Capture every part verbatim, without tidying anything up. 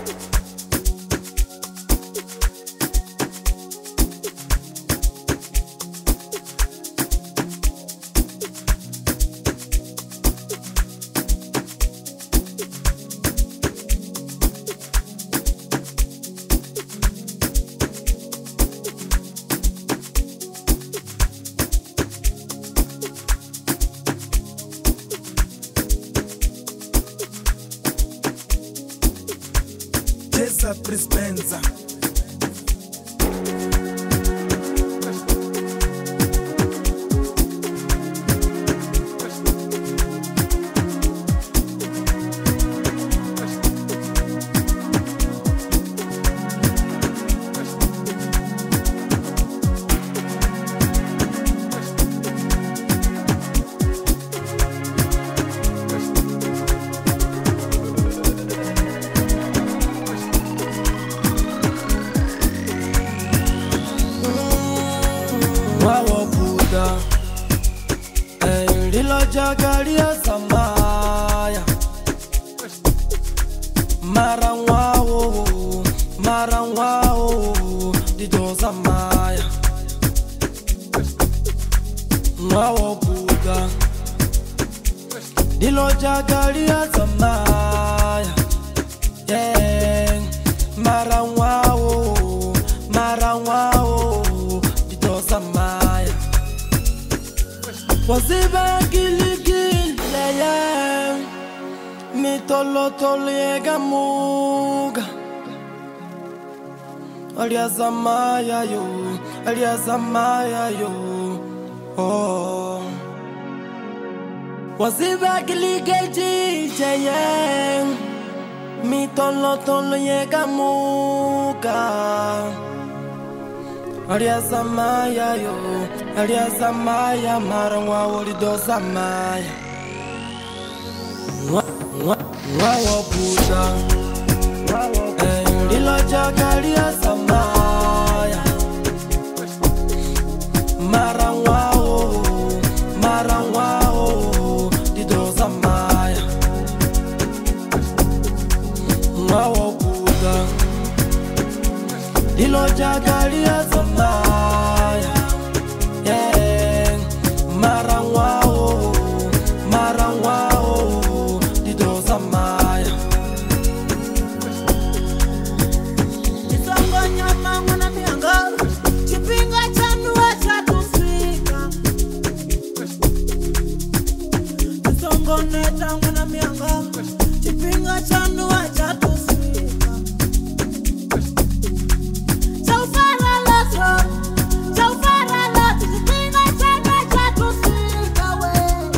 Dispensa jagalia samaya marangwao marangwao dido samaya ngwao buga dilo jagalia samaya yeah marangwao marangwao dido samaya waziba mi tolo tolo yega muga alia zamaya yo alia zamaya yo oh waziba gilige jeye mi tolo tolo yega muga alia zamaya yo alia zamaya marangwa wolido zamaya Wawa Buddha, Lilo jagalia samaya marangwao, marangwao dido samaya Wawa Buddha, Lilo jagalia samaya yeah marangwao, marangwao samaya Isongo nyama mwana mianga chipinga chanu acha tufika Isongo neta mwana mianga chipinga chanu acha tufika Chaufara loto Chaufara loto chipinga chanu acha tufika we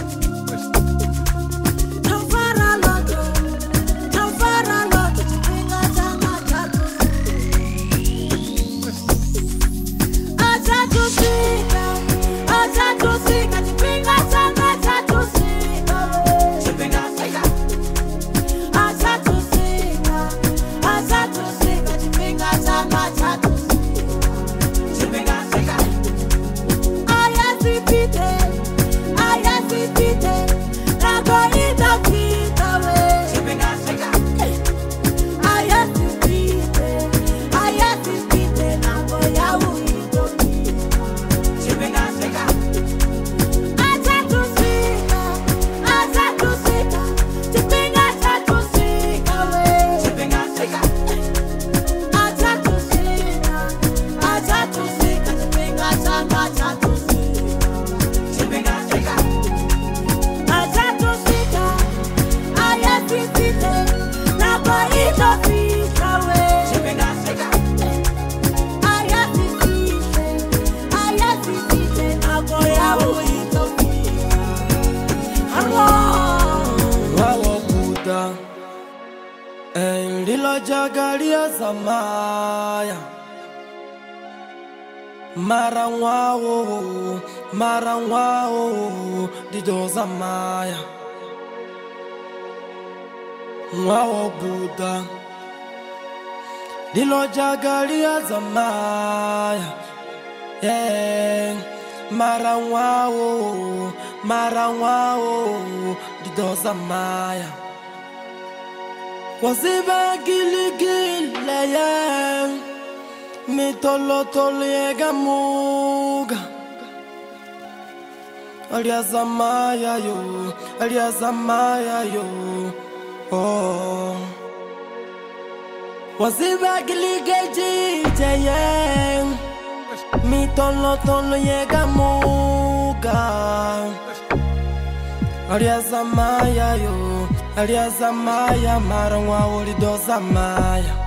Lilo jagalia samaya marangwao, marangwao dido samaya Wawa Buddha, Lilo jagalia samaya yeah marangwao, marangwao dido samaya waziba gilige tolo tolo yega muga Aliazamaya yo, aliazamaya yo Oh Waziba gilige jayeng Mi tolo tolo yega muga Aliazamaya yo, aliazamaya marangwa ulido zamaya